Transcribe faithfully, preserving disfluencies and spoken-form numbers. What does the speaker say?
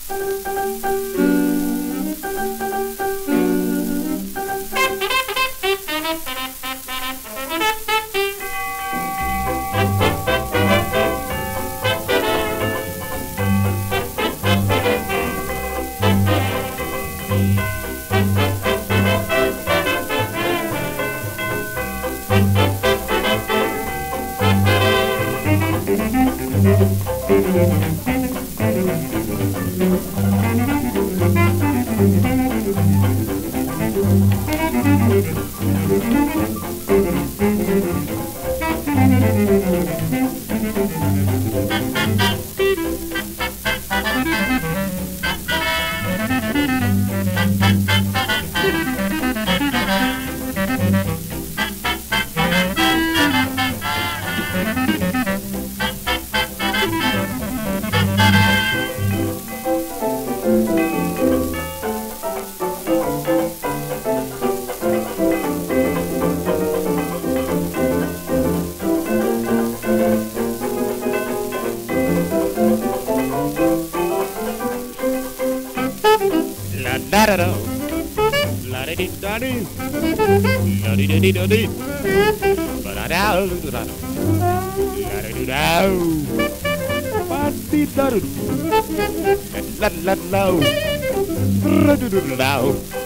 Da da da, la di da di, la di di da di, ba da da da da, la di da, ba di da da, la la la, ra da da da.